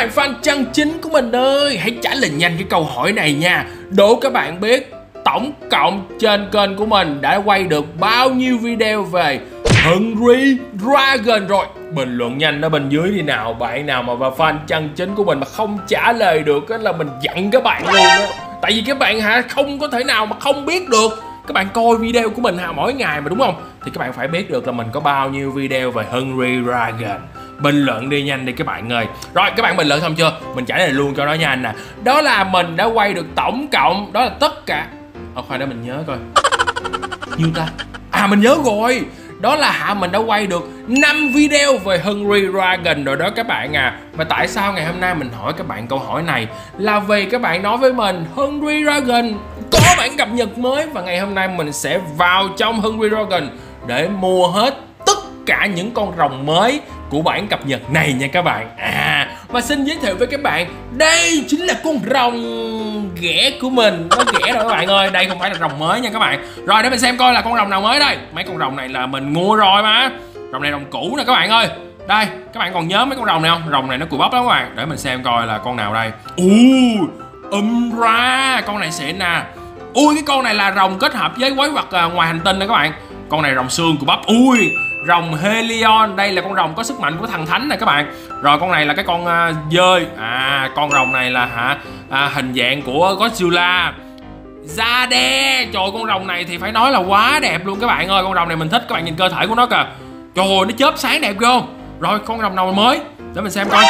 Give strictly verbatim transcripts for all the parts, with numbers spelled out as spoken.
bạn fan chân chính của mình ơi, hãy trả lời nhanh cái câu hỏi này nha. Đố các bạn biết tổng cộng trên kênh của mình đã quay được bao nhiêu video về Hungry Dragon rồi? Bình luận nhanh ở bên dưới đi nào. Bạn nào mà vào fan chân chính của mình mà không trả lời được á là mình giận các bạn luôn á. Tại vì các bạn hả không có thể nào mà không biết được. Các bạn coi video của mình hả mỗi ngày mà đúng không? Thì các bạn phải biết được là mình có bao nhiêu video về Hungry Dragon. Bình luận đi nhanh đi các bạn ơi. Rồi các bạn bình luận xong chưa? Mình trả lời luôn cho nó nhanh nè. Đó là mình đã quay được tổng cộng, đó là tất cả. Ờ khoan để mình nhớ coi. Nhiêu ta? À mình nhớ rồi. Đó là hả mình đã quay được năm video về Hungry Dragon rồi đó các bạn à. Và tại sao ngày hôm nay mình hỏi các bạn câu hỏi này? Là vì các bạn nói với mình Hungry Dragon có bản cập nhật mới. Và ngày hôm nay mình sẽ vào trong Hungry Dragon để mua hết tất cả những con rồng mới của bản cập nhật này nha các bạn. À và xin giới thiệu với các bạn, đây chính là con rồng ghẻ của mình. Nó ghẻ rồi các bạn ơi, đây không phải là rồng mới nha các bạn. Rồi để mình xem coi là con rồng nào mới đây. Mấy con rồng này là mình mua rồi mà. Rồng này rồng cũ nè các bạn ơi. Đây, các bạn còn nhớ mấy con rồng này không? Rồng này nó cùi bắp lắm các bạn. Để mình xem coi là con nào đây. Ui, Umbra, con này xịn nè. Ui, cái con này là rồng kết hợp với quái vật ngoài hành tinh nè các bạn. Con này rồng xương cùi bắp. Ui, rồng Helion, đây là con rồng có sức mạnh của thằng thánh này các bạn. Rồi con này là cái con uh, dơi. À con rồng này là hả à, hình dạng của Godzilla. Zade, trời con rồng này thì phải nói là quá đẹp luôn các bạn ơi. Con rồng này mình thích, các bạn nhìn cơ thể của nó kìa. Trời ơi, nó chớp sáng đẹp ghê không? Rồi con rồng nào mới để mình xem coi.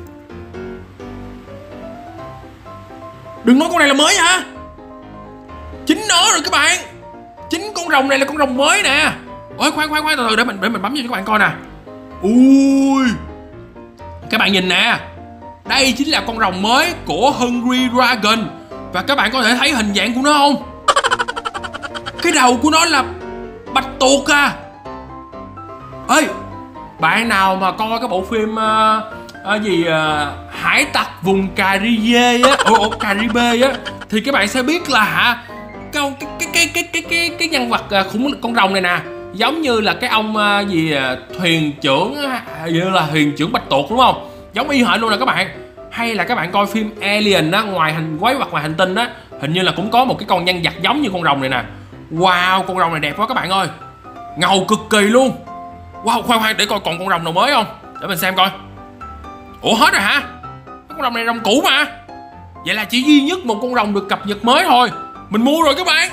Đừng nói con này là mới hả? Chính nó rồi các bạn. Chính con rồng này là con rồng mới nè. Ôi khoan khoan khoan từ từ để mình để mình bấm cho các bạn coi nè. Ui, các bạn nhìn nè, đây chính là con rồng mới của Hungry Dragon. Và các bạn có thể thấy hình dạng của nó không? Cái đầu của nó là bạch tuộc à. Ê, bạn nào mà coi cái bộ phim uh, uh, gì uh, hải tặc vùng Caribe á, ồ, ồ, Caribe á, thì các bạn sẽ biết là hả cái cái cái cái cái cái cái nhân vật uh, khủng con rồng này nè, giống như là cái ông uh, gì uh, thuyền trưởng uh, như là thuyền trưởng bạch tuộc đúng không? Giống y hệt luôn nè các bạn. Hay là các bạn coi phim Alien á, ngoài hành quái vật ngoài hành tinh á, hình như là cũng có một cái con nhân vật giống như con rồng này nè. Wow, con rồng này đẹp quá các bạn ơi, ngầu cực kỳ luôn. Wow, khoan khoan để coi còn con rồng nào mới không, để mình xem coi. Ủa hết rồi hả? Con rồng này rồng cũ mà. Vậy là chỉ duy nhất một con rồng được cập nhật mới thôi. Mình mua rồi các bạn.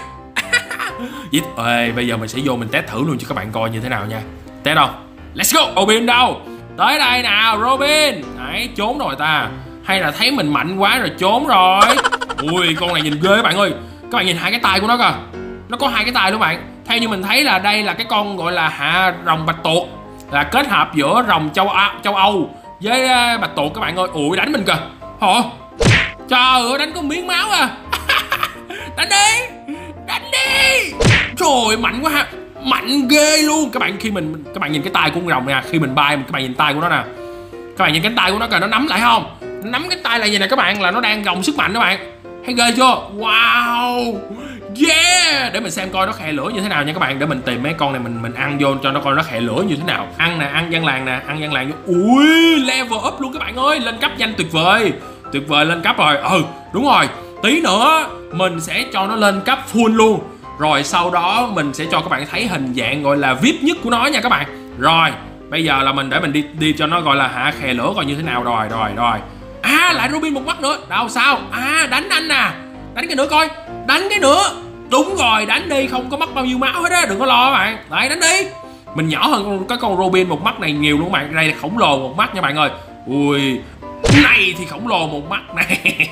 Vậy ê, bây giờ mình sẽ vô mình test thử luôn cho các bạn coi như thế nào nha. Test đâu? Let's go. Robin đâu? Tới đây nào Robin. Đấy, trốn rồi ta. Hay là thấy mình mạnh quá rồi trốn rồi. Ui, con này nhìn ghê các bạn ơi. Các bạn nhìn hai cái tay của nó kìa. Nó có hai cái tay luôn bạn. Theo như mình thấy là đây là cái con gọi là hạ rồng bạch tuộc, là kết hợp giữa rồng châu Á, châu Âu với bạch tuộc các bạn ơi. Ui đánh mình kìa. Hả? Trời ơi đánh có miếng máu à. Đánh đi. Đánh đi. Trời mạnh quá ha. Mạnh ghê luôn. Các bạn khi mình các bạn nhìn cái tay của con rồng nè, khi mình bay các bạn nhìn tay của nó nè. Các bạn nhìn cánh tay của nó kìa, nó nắm lại không? Nó nắm cái tay lại vậy nè các bạn, là nó đang gồng sức mạnh các bạn. Thấy ghê chưa? Wow. Yeah. Để mình xem coi nó khè lửa như thế nào nha các bạn. Để mình tìm mấy con này mình mình ăn vô cho nó coi nó khè lửa như thế nào. Ăn nè, ăn dân làng nè, ăn dân làng vô. Ui, level up luôn các bạn ơi. Lên cấp nhanh tuyệt vời. Tuyệt vời lên cấp rồi. Ừ, đúng rồi. Tí nữa mình sẽ cho nó lên cấp full luôn. Rồi sau đó mình sẽ cho các bạn thấy hình dạng gọi là vi ai pi nhất của nó nha các bạn. Rồi, bây giờ là mình để mình đi đi cho nó gọi là hạ khè lửa coi như thế nào. Rồi, rồi, rồi. À, lại Robin một mắt nữa. Đâu sao? À, đánh anh nè. Đánh cái nữa coi. Đánh cái nữa. Đúng rồi, đánh đi, không có mất bao nhiêu máu hết á, đừng có lo các bạn. Đấy, đánh đi. Mình nhỏ hơn cái con Robin một mắt này nhiều luôn các bạn. Đây là khổng lồ một mắt nha bạn ơi. Ui, này thì khổng lồ một mắt này.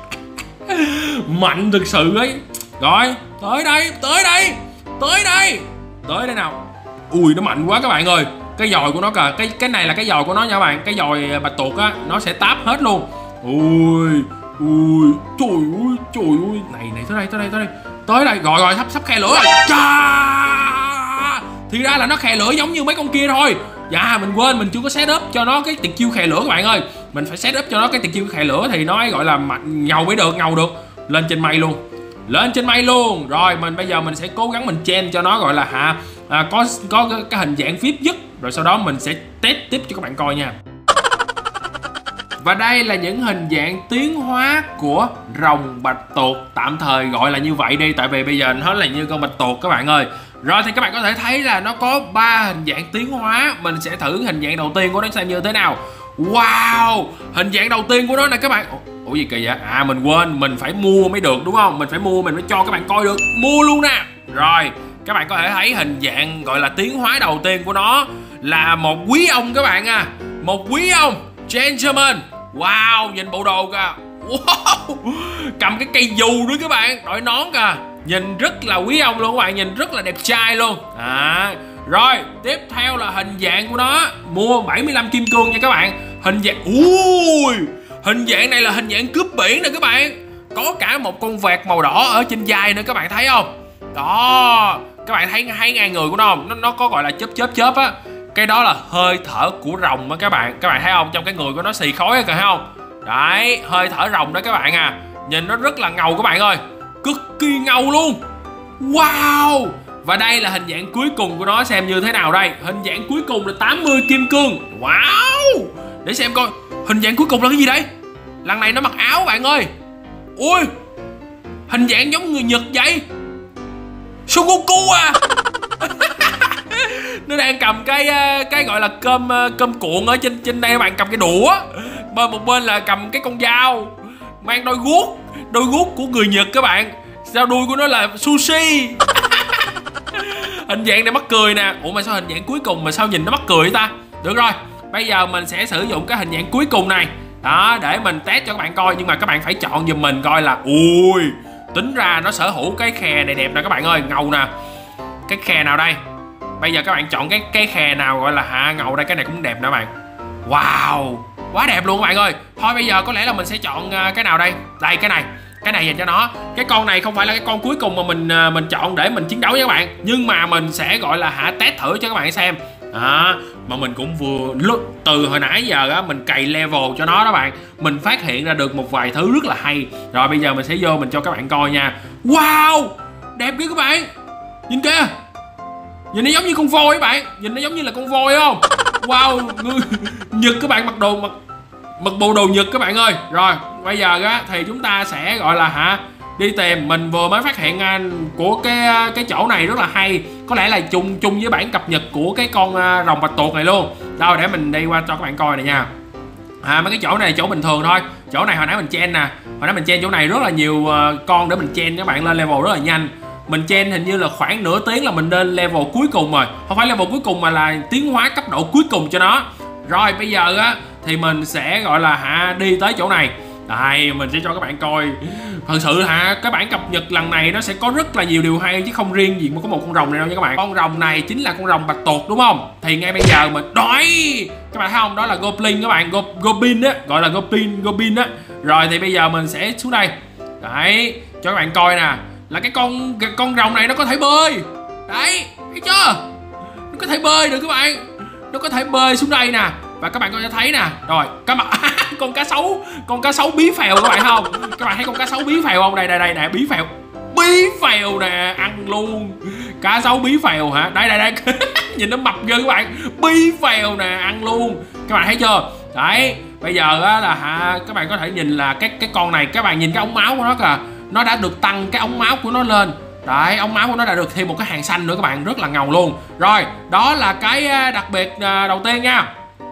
Mạnh thực sự ấy. Rồi, tới đây, tới đây. Tới đây. Tới đây nào. Ui, nó mạnh quá các bạn ơi. Cái dòi của nó kìa, cái cái này là cái dòi của nó nha các bạn. Cái dòi bạch tuộc á, nó sẽ táp hết luôn. Ui, ui, trời ơi, trời ơi. Này này, tới đây, tới đây, tới đây. Tới đây, rồi rồi, sắp sắp khe lửa rồi. Chà! Thì ra là nó khe lửa giống như mấy con kia thôi. Dạ, mình quên, mình chưa có set up cho nó cái tuyệt chiêu khe lửa các bạn ơi. Mình phải set up cho nó cái tuyệt chiêu khe lửa thì nó gọi là mạnh, ngầu mới được, ngầu được. Lên trên mây luôn. Lên trên mây luôn. Rồi, mình bây giờ mình sẽ cố gắng mình chen cho nó gọi là hạ à, có có cái, cái hình dạng vi ai pi nhất. Rồi sau đó mình sẽ test tiếp cho các bạn coi nha. và đây là những hình dạng tiến hóa của rồng bạch tuộc, tạm thời gọi là như vậy đi, tại vì bây giờ nó là như con bạch tuộc các bạn ơi. Rồi thì các bạn có thể thấy là nó có ba hình dạng tiến hóa. Mình sẽ thử hình dạng đầu tiên của nó xem như thế nào. Wow, hình dạng đầu tiên của nó nè các bạn. Ủa gì kỳ vậy? À mình quên, mình phải mua mới được đúng không? Mình phải mua, mình mới cho các bạn coi được. Mua luôn nè. Rồi, các bạn có thể thấy hình dạng gọi là tiến hóa đầu tiên của nó là một quý ông các bạn à. Một quý ông gentleman. Wow, nhìn bộ đồ kìa. Wow, cầm cái cây dù nữa các bạn, đội nón kìa. Nhìn rất là quý ông luôn các bạn, nhìn rất là đẹp trai luôn à. Rồi, tiếp theo là hình dạng của nó. Mua bảy mươi lăm kim cương nha các bạn. Hình dạng, ui, hình dạng này là hình dạng cướp biển nè các bạn. Có cả một con vẹt màu đỏ ở trên vai nữa các bạn thấy không? Đó, các bạn thấy thấy ngang người của nó không? Nó, nó có gọi là chớp chớp chớp á. Cái đó là hơi thở của rồng á các bạn. Các bạn thấy không? Trong cái người của nó xì khói kìa thấy không? Đấy, hơi thở rồng đó các bạn à. Nhìn nó rất là ngầu các bạn ơi. Cực kỳ ngầu luôn. Wow. Và đây là hình dạng cuối cùng của nó, xem như thế nào đây. Hình dạng cuối cùng là tám mươi kim cương. Wow. Để xem coi hình dạng cuối cùng là cái gì đấy. Lần này nó mặc áo bạn ơi. Ui, hình dạng giống người Nhật vậy. Son Goku à. Nó đang cầm cái cái gọi là cơm cơm cuộn ở trên trên đây các bạn, cầm cái đũa. Bên một bên là cầm cái con dao, mang đôi guốc, đôi guốc của người Nhật các bạn. Sao đuôi của nó là sushi. Hình dạng này mắc cười nè. Ủa mà sao hình dạng cuối cùng mà sao nhìn nó mắc cười ta? Được rồi, bây giờ mình sẽ sử dụng cái hình dạng cuối cùng này đó để mình test cho các bạn coi. Nhưng mà các bạn phải chọn giùm mình coi là ui, tính ra nó sở hữu cái khè này đẹp nè các bạn ơi, ngầu nè. Cái khè nào đây? Bây giờ các bạn chọn cái cái khè nào gọi là hạ ngầu đây. Cái này cũng đẹp nè các bạn. Wow, quá đẹp luôn các bạn ơi. Thôi bây giờ có lẽ là mình sẽ chọn cái nào đây? Đây, cái này. Cái này dành cho nó. Cái con này không phải là cái con cuối cùng mà mình mình chọn để mình chiến đấu với các bạn, nhưng mà mình sẽ gọi là hạ test thử cho các bạn xem. À, mà mình cũng vừa lúc từ hồi nãy giờ á mình cày level cho nó đó bạn, mình phát hiện ra được một vài thứ rất là hay. Rồi bây giờ mình sẽ vô mình cho các bạn coi nha. Wow, đẹp kìa các bạn. Nhìn kìa, nhìn nó giống như con voi các bạn, nhìn nó giống như là con voi không? Wow, người Nhật các bạn, mặc đồ mặc mặc bộ đồ Nhật các bạn ơi. Rồi bây giờ á thì chúng ta sẽ gọi là hả đi tìm. Mình vừa mới phát hiện của cái cái chỗ này rất là hay, có lẽ là chung chung với bản cập nhật của cái con rồng bạch tuộc này luôn. Đâu để mình đi qua cho các bạn coi này nha. À, mấy cái chỗ này là chỗ bình thường thôi. Chỗ này hồi nãy mình chen nè, hồi nãy mình chen chỗ này rất là nhiều con để mình chen các bạn lên level rất là nhanh. Mình chen hình như là khoảng nửa tiếng là mình lên level cuối cùng rồi. Không phải level cuối cùng mà là tiến hóa cấp độ cuối cùng cho nó. Rồi bây giờ á thì mình sẽ gọi là hả đi tới chỗ này. Đây, mình sẽ cho các bạn coi. Thật sự hả, cái bản cập nhật lần này nó sẽ có rất là nhiều điều hay, chứ không riêng gì mà có một con rồng này đâu nha các bạn. Con rồng này chính là con rồng bạch tuộc đúng không? Thì ngay bây giờ mình đói. Các bạn thấy không? Đó là Goblin các bạn, Go, Goblin á, gọi là Goblin, Goblin á. Rồi thì bây giờ mình sẽ xuống đây. Đấy, cho các bạn coi nè. Là cái con cái con rồng này nó có thể bơi. Đấy, thấy chưa? Nó có thể bơi được các bạn. Nó có thể bơi xuống đây nè. Và các bạn có thể thấy nè. Rồi, các bạn con cá sấu, con cá sấu bí phèo các bạn không? Các bạn thấy con cá sấu bí phèo không? Đây đây đây nè, bí phèo. Bí phèo nè, ăn luôn. Cá sấu bí phèo hả? Đây đây đây. Nhìn nó mập ghê các bạn. Bí phèo nè, ăn luôn. Các bạn thấy chưa? Đấy, bây giờ á là hả, các bạn có thể nhìn là cái cái con này, các bạn nhìn cái ống máu của nó kìa. Nó đã được tăng cái ống máu của nó lên. Đấy, ống máu của nó đã được thêm một cái hàng xanh nữa các bạn, rất là ngầu luôn. Rồi, đó là cái đặc biệt đầu tiên nha.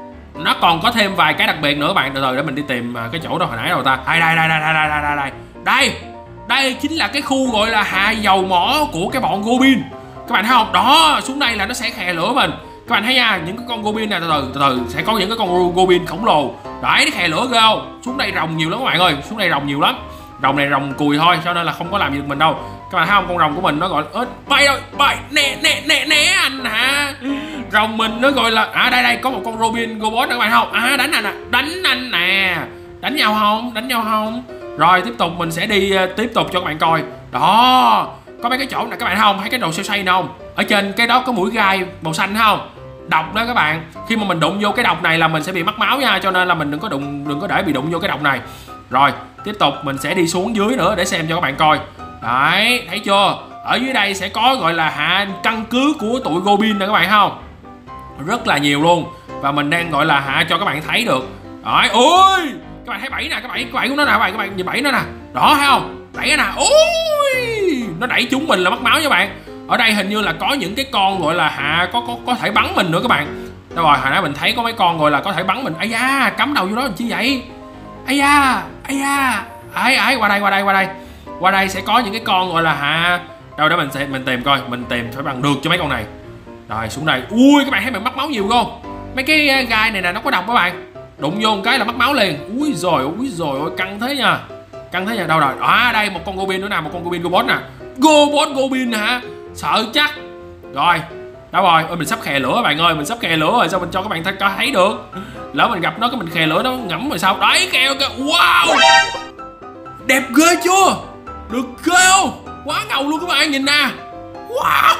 Nó còn có thêm vài cái đặc biệt nữa các bạn. Từ từ để mình đi tìm cái chỗ đó hồi nãy rồi ta. Đây đây đây đây đây đây đây đây. Đây. Đây chính là cái khu gọi là hạ dầu mỏ của cái bọn Goblin. Các bạn thấy không? Đó, xuống đây là nó sẽ khè lửa mình. Các bạn thấy nha, những cái con Goblin này từ từ từ từ sẽ có những cái con Goblin khổng lồ. Đấy, nó khè lửa ghê không? Xuống đây rồng nhiều lắm các bạn ơi, xuống đây rồng nhiều lắm. Rồng này rồng cùi thôi cho nên là không có làm gì được mình đâu. Các bạn thấy không, con rồng của mình nó gọi ớt bay rồi, bay nè nè nè nè anh hả. Rồng mình nó gọi là à đây đây có một con Robin Robot đó các bạn không? À đánh anh nè, đánh anh nè. Đánh nhau không? Đánh nhau không? Rồi tiếp tục mình sẽ đi uh, tiếp tục cho các bạn coi. Đó, có mấy cái chỗ này các bạn thấy không? Thấy cái đồ xoay xoay không? Ở trên cái đó có mũi gai màu xanh thấy không? Độc đó các bạn. Khi mà mình đụng vô cái độc này là mình sẽ bị mất máu nha, cho nên là mình đừng có đụng đừng có để bị đụng vô cái độc này. Rồi, tiếp tục mình sẽ đi xuống dưới nữa để xem cho các bạn coi. Đấy, thấy chưa? Ở dưới đây sẽ có gọi là hạ căn cứ của tụi Goblin nè các bạn không? Rất là nhiều luôn. Và mình đang gọi là hạ cho các bạn thấy được. Đấy, ôi Các bạn thấy bẫy nè, cái bẫy cái bẫy của nó nè các bạn, các bạn nhìn bẫy nó nè. Đó thấy không? Bẫy nè. Ôi! Nó đẩy chúng mình là mất máu nha bạn. Ở đây hình như là có những cái con gọi là hạ có có có thể bắn mình nữa các bạn. Đâu rồi, hồi nãy mình thấy có mấy con gọi là có thể bắn mình. Ây da, cắm đầu vô đó làm chi vậy? Ây da, ây da. Ấy ấy qua đây qua đây qua đây. Qua đây sẽ có những cái con gọi là hạ. Đâu đó mình sẽ mình tìm coi, mình tìm phải bằng được cho mấy con này. Rồi xuống đây. Ui các bạn thấy mình mất máu nhiều không? Mấy cái gai này nè nó có độc các bạn. Đụng vô một cái là mất máu liền. Ui rồi, ui rồi, ôi căng thế nha. Căng thế nha, đâu rồi? À đây một con Goblin nữa nè, một con Goblin Robot nè. Robot Goblin hả? Sợ chắc. Rồi, đâu rồi? Ôi mình sắp khè lửa bạn ơi, mình sắp khè lửa rồi, sao mình cho các bạn thấy, thấy được? Lỡ mình gặp nó cái mình khè lửa nó ngẫm rồi sao? Đấy kêu kìa. Wow! Đẹp ghê chưa? Được ghê không? Quá ngầu luôn các bạn, nhìn nè. Wow!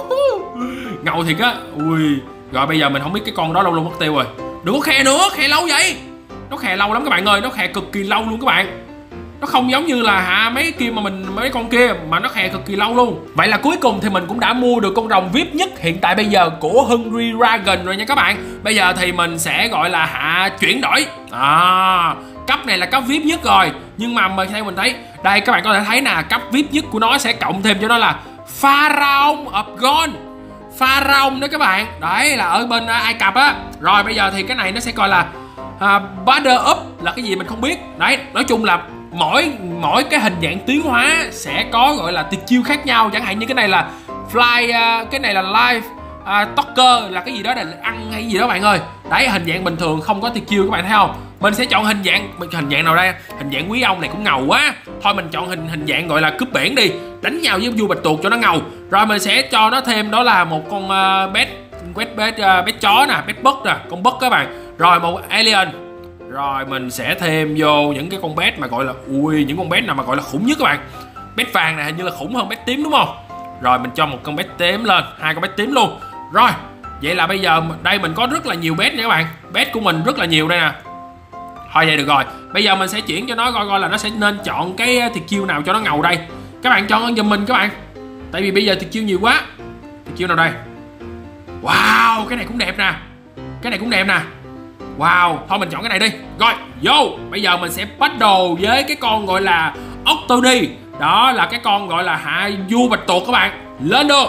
Ngầu thiệt á. Ui. Rồi bây giờ mình không biết cái con đó lâu luôn mất tiêu rồi. Đừng có khè nữa, khè lâu vậy. Nó khè lâu lắm các bạn ơi, nó khè cực kỳ lâu luôn các bạn. Nó không giống như là hả mấy kia mà mình mấy con kia mà nó khè cực kỳ lâu luôn. Vậy là cuối cùng thì mình cũng đã mua được con rồng vi ai pi nhất hiện tại bây giờ của Hungry Dragon rồi nha các bạn. Bây giờ thì mình sẽ gọi là hạ chuyển đổi. À, cấp này là cấp vi ai pi nhất rồi. Nhưng mà mình theo mình thấy, đây các bạn có thể thấy nè, cấp vi ai pi nhất của nó sẽ cộng thêm cho nó là Pharaoh of God. Pharaoh đó các bạn. Đấy là ở bên uh, Ai Cập á. Rồi bây giờ thì cái này nó sẽ coi là uh, Border Up là cái gì mình không biết. Đấy, nói chung là mỗi mỗi cái hình dạng tiến hóa sẽ có gọi là tuyệt chiêu khác nhau. Chẳng hạn như cái này là Fly, uh, cái này là Life uh, Talker là cái gì đó là ăn hay gì đó bạn ơi. Đấy, hình dạng bình thường không có tuyệt chiêu các bạn thấy không? Mình sẽ chọn hình dạng hình dạng nào đây? Hình dạng quý ông này cũng ngầu quá. Thôi mình chọn hình hình dạng gọi là cướp biển đi, đánh nhau với vua bạch tuộc cho nó ngầu. Rồi mình sẽ cho nó thêm đó là một con uh, bé quét bé uh, bé chó nè, bé bất nè, con bất các bạn. Rồi một alien. Rồi mình sẽ thêm vô những cái con bé mà gọi là ui những con bé nào mà gọi là khủng nhất các bạn. Bé vàng này hình như là khủng hơn bé tím đúng không? Rồi mình cho một con bé tím lên, hai con bé tím luôn. Rồi vậy là bây giờ đây mình có rất là nhiều bé nha các bạn. Bé của mình rất là nhiều đây nè. Thôi vậy được rồi. Bây giờ mình sẽ chuyển cho nó coi coi là nó sẽ nên chọn cái tuyệt chiêu nào cho nó ngầu đây. Các bạn chọn giùm mình các bạn. Tại vì bây giờ tuyệt chiêu nhiều quá. Tuyệt chiêu nào đây? Wow, cái này cũng đẹp nè. Cái này cũng đẹp nè. Wow, thôi mình chọn cái này đi. Rồi, vô. Bây giờ mình sẽ bắt đầu với cái con gọi là Octodie. Đó là cái con gọi là hạ vua bạch tuộc các bạn. Lên được.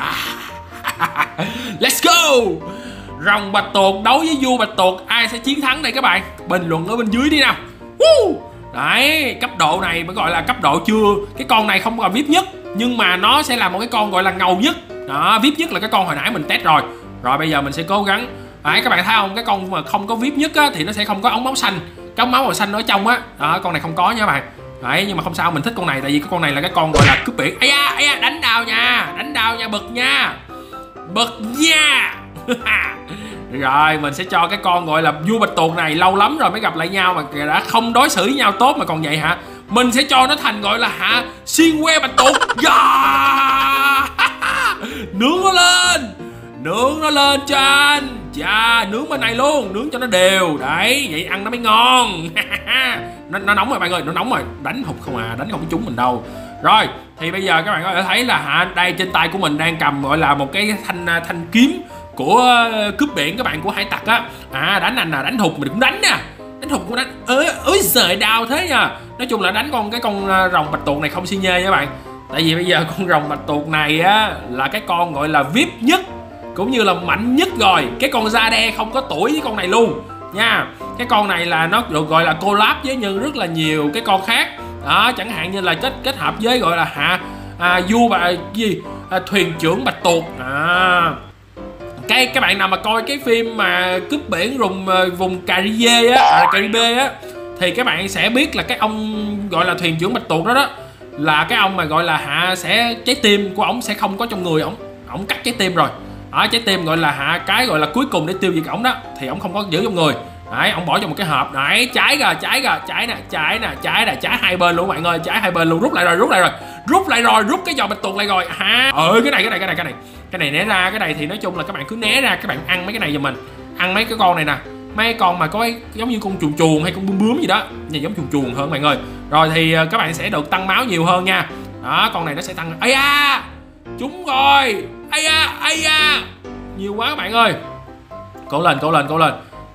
Let's go. Rồng bạch tuộc đấu với vua bạch tuộc, ai sẽ chiến thắng đây các bạn? Bình luận ở bên dưới đi nào. Đấy, cấp độ này mới gọi là cấp độ chưa. Cái con này không còn vi ai pi nhất, nhưng mà nó sẽ là một cái con gọi là ngầu nhất. Đó, vi ai pi nhất là cái con hồi nãy mình test rồi. Rồi bây giờ mình sẽ cố gắng. Đấy, các bạn thấy không? Cái con mà không có vi ai pi nhất á, thì nó sẽ không có ống máu xanh. Cái ống máu màu xanh ở trong á. Đó, con này không có nha các bạn. Đấy, nhưng mà không sao, mình thích con này tại vì cái con này là cái con gọi là cướp biển. Ây da, ây da, đánh đào nha, đánh đào nha, bực nha. Bực nha. Rồi mình sẽ cho cái con gọi là vua bạch tuộc này, lâu lắm rồi mới gặp lại nhau mà đã không đối xử với nhau tốt mà còn vậy hả? Mình sẽ cho nó thành gọi là hả xiên que bạch tuộc. Yeah! Nướng nó lên, nướng nó lên cho anh. Dạ, nướng bên này luôn, nướng cho nó đều. Đấy, vậy ăn nó mới ngon. nó, nó nóng rồi bạn ơi, nó nóng rồi. Đánh hụt không à, đánh không có trúng mình đâu. Rồi, thì bây giờ các bạn có thể thấy là hả, đây trên tay của mình đang cầm gọi là một cái thanh thanh kiếm của cướp biển các bạn, của hải tặc á. À, đánh anh nè, đánh hụt mình cũng đánh nè. Đánh hụt cũng đánh. Ơi ơi giời, đau thế nha. Nói chung là đánh con cái con rồng bạch tuộc này không xi nhê nha các bạn. Tại vì bây giờ con rồng bạch tuộc này á là cái con gọi là vi ai pi nhất cũng như là mạnh nhất rồi. Cái con da đe không có tuổi với con này luôn nha. Cái con này là nó được gọi là collab với như rất là nhiều cái con khác. Đó, chẳng hạn như là kết kết hợp với gọi là hạ à, vua và gì à, thuyền trưởng bạch tuộc. À, cái các bạn nào mà coi cái phim mà cướp biển vùng vùng Caribe á, à, Caribe á, thì các bạn sẽ biết là cái ông gọi là thuyền trưởng bạch tuộc đó đó là cái ông mà gọi là hạ sẽ trái tim của ổng sẽ không có trong người ổng, ổng cắt trái tim rồi. Đó, trái tim gọi là hạ cái gọi là cuối cùng để tiêu diệt ổng đó thì ổng không có giữ trong người. Đấy, ông bỏ trong một cái hộp. Đấy, trái kìa, trái kìa, trái nè, trái nè, trái nè, trái hai bên luôn các bạn ơi, trái hai bên luôn. Rút lại rồi, rút lại rồi, rút lại rồi, rút cái giò bạch tuộc lại rồi. Ha, ừ, cái này, cái này, cái này, cái này, cái này né ra, cái này thì nói chung là các bạn cứ né ra, các bạn ăn mấy cái này giùm mình, ăn mấy cái con này nè, mấy con mà có cái, giống như con chuồn chuồn hay con bướm bướm gì đó, nhìn giống chuồn chuồn hơn các bạn ơi. Rồi thì các bạn sẽ được tăng máu nhiều hơn nha. Đó, con này nó sẽ tăng. Ây da, trúng rồi, ây da, ây da, nhiều quá các bạn ơi. Cố lên, cố lên, cố lên.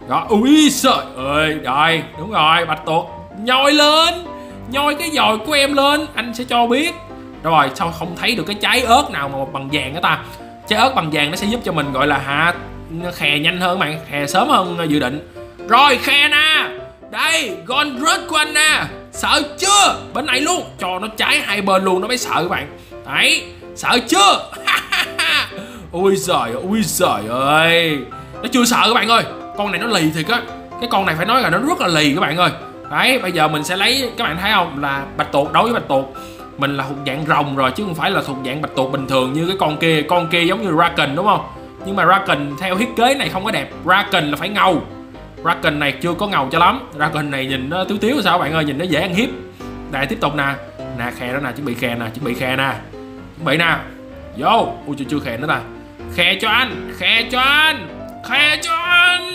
Đó, ui trời ơi, rồi, đúng rồi, bạch tuộc nhoi lên, nhoi cái dòi của em lên, anh sẽ cho biết. Rồi, sao không thấy được cái trái ớt nào mà bằng vàng đó ta? Trái ớt bằng vàng nó sẽ giúp cho mình gọi là hạ khè nhanh hơn các bạn, khè sớm hơn dự định. Rồi, khe nè, đây, con rớt của anh nè, sợ chưa? Bên này luôn, cho nó trái hai bên luôn nó mới sợ các bạn. Đấy, sợ chưa? Ui giời, ui giời ơi, nó chưa sợ các bạn ơi. Con này nó lì thiệt á, cái con này phải nói là nó rất là lì các bạn ơi. Đấy, bây giờ mình sẽ lấy, các bạn thấy không, là bạch tuộc đối với bạch tuộc mình là thuộc dạng rồng rồi, chứ không phải là thuộc dạng bạch tuộc bình thường như cái con kia. Con kia giống như Raken đúng không? Nhưng mà Raken theo thiết kế này không có đẹp. Raken là phải ngầu, Raken này chưa có ngầu cho lắm. Raken này nhìn nó tiếu tiếu sao các bạn ơi, nhìn nó dễ ăn hiếp. Đây, tiếp tục nè, nè khe đó nè, chuẩn bị khe nè, chuẩn bị khe nè, chuẩn bị nè, vô. Ui chưa, chưa khe nữa ta, khe cho anh, khe cho anh, khe cho anh,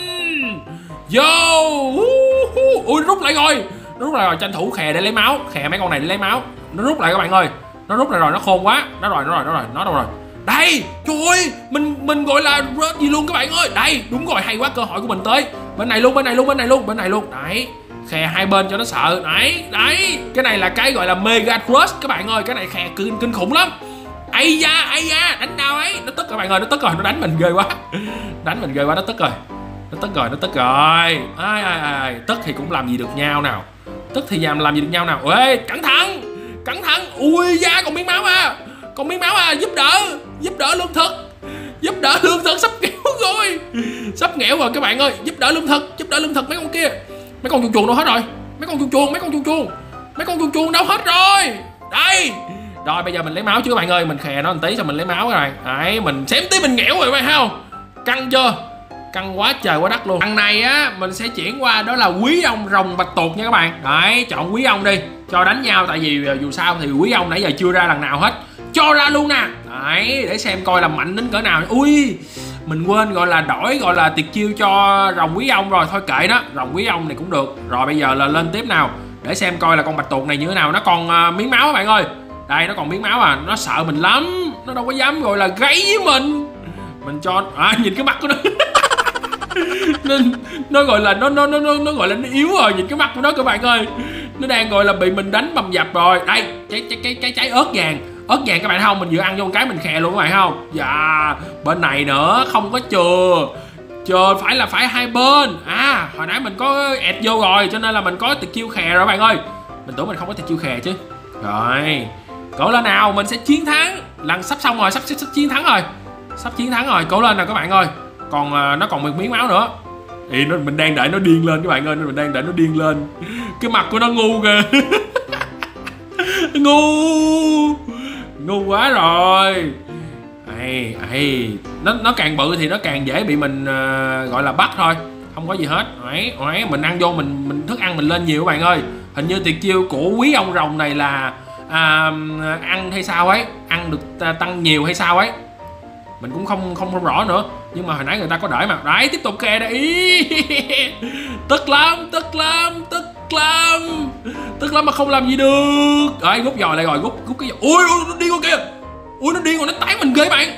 vô. Ui rút lại rồi, nó rút lại rồi, tranh thủ khè để lấy máu, khè mấy con này để lấy máu. Nó rút lại các bạn ơi, nó rút lại rồi, nó khôn quá. Nó rồi, nó rồi, nó rồi, nó đâu rồi? Đây, trời ơi, mình mình gọi là rớt gì luôn các bạn ơi. Đây, đúng rồi, hay quá, cơ hội của mình tới. Bên này luôn, bên này luôn, bên này luôn, bên này luôn. Đấy, khè hai bên cho nó sợ. Đấy, đấy, cái này là cái gọi là Mega Crush các bạn ơi. Cái này khè kinh, kinh khủng lắm. Ây da, ây da, đánh nào ấy. Nó tức các bạn ơi, nó tức rồi, nó đánh mình ghê quá. Đánh mình ghê quá, nó tức rồi. Nó tức rồi, nó tức rồi. Ai, ai, ai, tức thì cũng làm gì được nhau nào. Tức thì làm làm gì được nhau nào. Ê, cẩn thận, cẩn thận. Ui da, còn miếng máu à, còn miếng máu à, giúp đỡ, giúp đỡ lương thực, giúp đỡ lương thực, sắp nghèo rồi, sắp nghèo rồi các bạn ơi. Giúp đỡ lương thực, giúp đỡ lương thực mấy con kia. Mấy con chuồn chuồn đâu hết rồi? Mấy con chuồn chuồn, mấy con chuồn chuồn, mấy con chuồn chuồn đâu hết rồi? Đây. Rồi bây giờ mình lấy máu chứ các bạn ơi, mình khè nó một tí xong mình lấy máu rồi. Đấy, mình xém tí mình nghèo rồi các bạn thấy không? Căng chưa? Căng quá trời quá đất luôn. Thằng này á mình sẽ chuyển qua đó là quý ông rồng bạch tuộc nha các bạn. Đấy, chọn quý ông đi cho đánh nhau, tại vì dù sao thì quý ông nãy giờ chưa ra lần nào hết. Cho ra luôn nè. Đấy, để xem coi là mạnh đến cỡ nào. Ui, mình quên gọi là đổi gọi là tiệt chiêu cho rồng quý ông rồi, thôi kệ đó, rồng quý ông này cũng được. Rồi bây giờ là lên tiếp nào, để xem coi là con bạch tuộc này như thế nào. Nó còn uh, miếng máu các bạn ơi. Đây, nó còn miếng máu à, nó sợ mình lắm, nó đâu có dám gọi là gáy với mình. Mình cho, à, nhìn cái mặt của nó. Nên nó gọi là nó nó nó nó gọi là nó yếu rồi, nhìn cái mặt của nó các bạn ơi, nó đang gọi là bị mình đánh bầm dập rồi. Đây, cái cái cái cái trái ớt vàng, ớt vàng các bạn thấy không, mình vừa ăn vô một cái mình khè luôn các bạn thấy không. Dạ, bên này nữa không có chừa, chừa phải là phải hai bên. À, hồi nãy mình có ẹt vô rồi cho nên là mình có tiệt chiêu khè rồi các bạn ơi. Mình tưởng mình không có tiệt chiêu khè chứ. Rồi, cố lên nào, mình sẽ chiến thắng. Lần sắp xong rồi, sắp sắp, sắp chiến thắng rồi, sắp chiến thắng rồi, cố lên nào các bạn ơi. Còn uh, nó còn một miếng máu nữa. Thì nó, mình đang đợi nó điên lên các bạn ơi, mình đang đợi nó điên lên. Cái mặt của nó ngu kìa. Ngu, ngu quá rồi. Ây, ây, nó nó càng bự thì nó càng dễ bị mình uh, gọi là bắt thôi, không có gì hết. Đấy, đấy, mình ăn vô mình mình thức ăn mình lên nhiều các bạn ơi. Hình như tuyệt chiêu của quý ông rồng này là à, ăn hay sao ấy, ăn được tăng nhiều hay sao ấy, mình cũng không không không rõ nữa. Nhưng mà hồi nãy người ta có đợi mà. Đấy, tiếp tục kè đây. Tức lắm, tức lắm, tức lắm, tức lắm mà không làm gì được. Rồi rút giò lại rồi, rút rút cái giò. Ui, nó điên con kia. Ui, nó điên rồi, nó tái mình ghê bạn.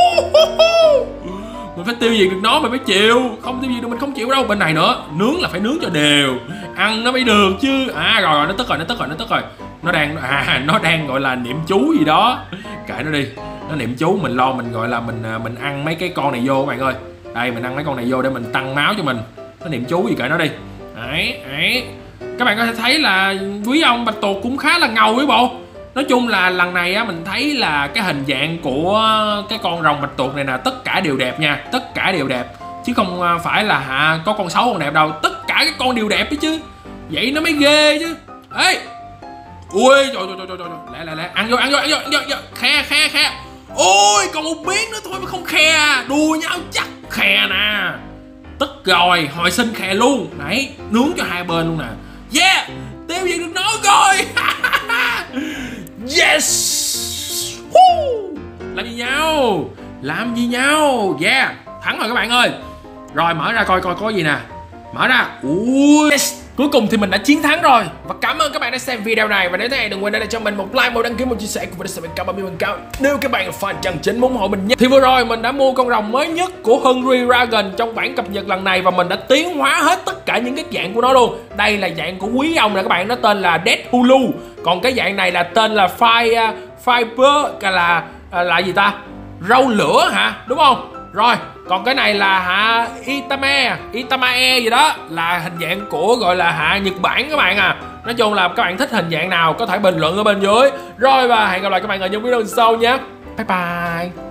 Mình phải tiêu diệt được nó mình mới chịu, không tiêu diệt được mình không chịu đâu. Bên này nữa, nướng là phải nướng cho đều, ăn nó mới được chứ. À rồi rồi, nó tức rồi, nó tức rồi, nó tức rồi. Nó đang à nó đang gọi là niệm chú gì đó. Kệ nó đi, nó niệm chú, mình lo mình gọi là mình mình ăn mấy cái con này vô các bạn ơi. Đây, mình ăn mấy con này vô để mình tăng máu cho mình. Nó niệm chú gì kệ nó đi. Đấy, đấy. Các bạn có thể thấy là quý ông bạch tuộc cũng khá là ngầu với bộ. Nói chung là lần này á mình thấy là cái hình dạng của cái con rồng bạch tuộc này nè, tất cả đều đẹp nha, tất cả đều đẹp, chứ không phải là hạ có con xấu con đẹp đâu, tất cả các con đều đẹp đấy chứ, vậy nó mới ghê chứ. Ê, ui trời trời trời trời, lẹ lẹ lẹ, ăn vô ăn vô ăn vô ăn vô, ăn vô. Khe khe khe, ôi còn một miếng nữa thôi mà không khe, đùa nhau chắc. Khe nè, tức rồi, hồi sinh khe luôn. Đấy, nướng cho hai bên luôn nè. Yeah, tiêu diệt được nó rồi. Yes. Woo. Làm gì nhau, làm gì nhau. Yeah, thắng rồi các bạn ơi. Rồi mở ra coi coi có gì nè. Mở ra. Ui, yes. Cuối cùng thì mình đã chiến thắng rồi. Và cảm ơn các bạn đã xem video này. Và nếu thấy hay đừng quên để lại cho mình một like, một đăng ký, một chia sẻ cùng với mình cảm ơn cao. Nếu các bạn là fan chân chính muốn ủng hộ mình nhé. Thì vừa rồi mình đã mua con rồng mới nhất của Hungry Dragon trong bản cập nhật lần này. Và mình đã tiến hóa hết tất cả những cái dạng của nó luôn. Đây là dạng của quý ông nè các bạn. Nó tên là Death Hulu. Còn cái dạng này là tên là Fire Fiber là là gì ta? Râu lửa hả? Đúng không? Rồi, còn cái này là hả Itame, Itamae gì đó, là hình dạng của gọi là hạ Nhật Bản các bạn à. Nói chung là các bạn thích hình dạng nào có thể bình luận ở bên dưới. Rồi và hẹn gặp lại các bạn ở những video sau nhé. Bye bye.